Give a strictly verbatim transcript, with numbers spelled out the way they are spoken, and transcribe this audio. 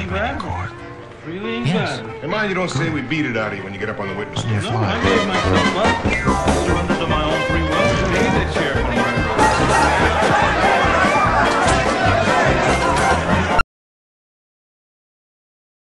ain't bad. Court. Really ain't Yes. bad. And mind you don't say we beat it out of you when you get up on the witness stand. No, I made myself up. I surrendered to my own free